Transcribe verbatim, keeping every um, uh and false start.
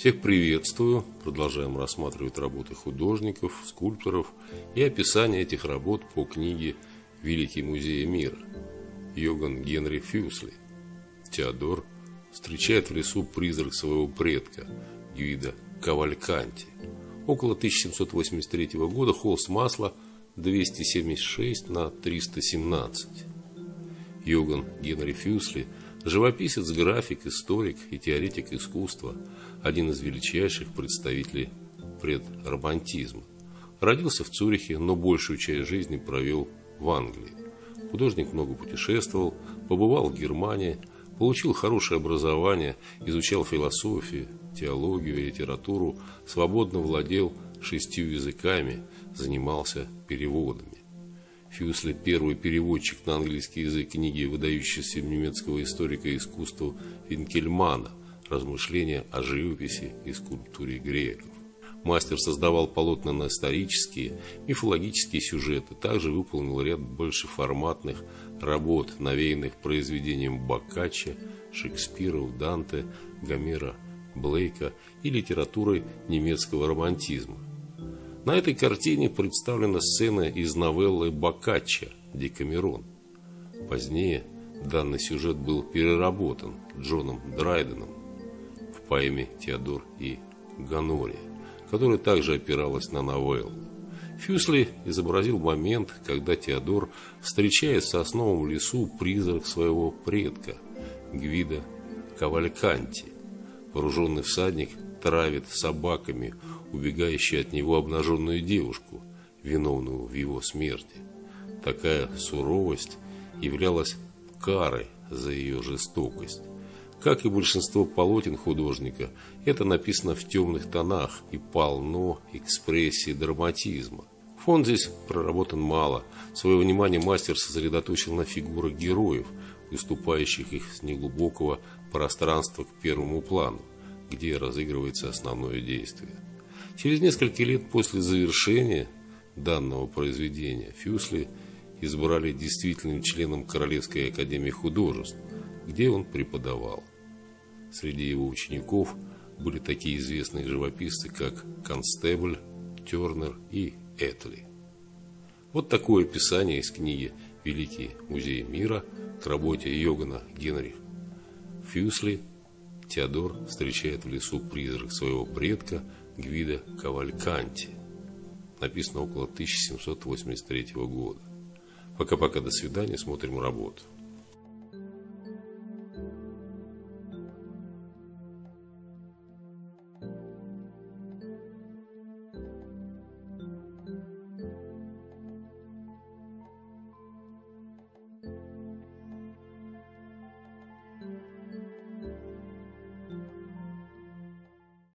Всех приветствую. Продолжаем рассматривать работы художников, скульпторов и описание этих работ по книге «Великие музеи мира». Йоган Генри Фюсли. Теодор встречает в лесу призрак своего предка Гвидо Кавальканти. Около тысяча семьсот восемьдесят третьего года, холст масла двести семьдесят шесть на триста семнадцать. Йоган Генри Фюсли – живописец, график, историк и теоретик искусства, один из величайших представителей предромантизма. Родился в Цюрихе, но большую часть жизни провел в Англии. Художник много путешествовал, побывал в Германии, получил хорошее образование, изучал философию, теологию и литературу, свободно владел шестью языками, занимался переводами. Фюсли – первый переводчик на английский язык книги выдающегося немецкого историка искусства Винкельмана «Размышления о живописи и скульптуре греков». Мастер создавал полотна на исторические, мифологические сюжеты, также выполнил ряд большеформатных работ, навеянных произведением Боккаччо, Шекспира, Данте, Гомера, Блейка и литературой немецкого романтизма. На этой картине представлена сцена из новеллы Боккаччо «Декамерон». Позднее данный сюжет был переработан Джоном Драйденом в поэме «Теодор и Гонория», которая также опиралась на новеллу. Фюсли изобразил момент, когда Теодор встречает в сосновом лесу призрак своего предка Гвидо Кавальканти. Вооруженный всадник травит собаками убегающую от него обнаженную девушку, виновную в его смерти. Такая суровость являлась карой за ее жестокость. Как и большинство полотен художника, это написано в темных тонах и полно экспрессии драматизма. Фон здесь проработан мало. Свое внимание мастер сосредоточил на фигурах героев, выступающих их с неглубокого пространства к первому плану, где разыгрывается основное действие. Через несколько лет после завершения данного произведения Фюсли избрали действительным членом Королевской академии художеств, где он преподавал. Среди его учеников были такие известные живописцы, как Констебль, Тернер и Этли. Вот такое описание из книги «Великие музеи мира» к работе Йогана Генри Фюсли. Теодор встречает в лесу призрак своего предка Гвидо Кавальканти. Написано около тысяча семьсот восемьдесят третьего года. Пока-пока, до свидания, смотрим работу.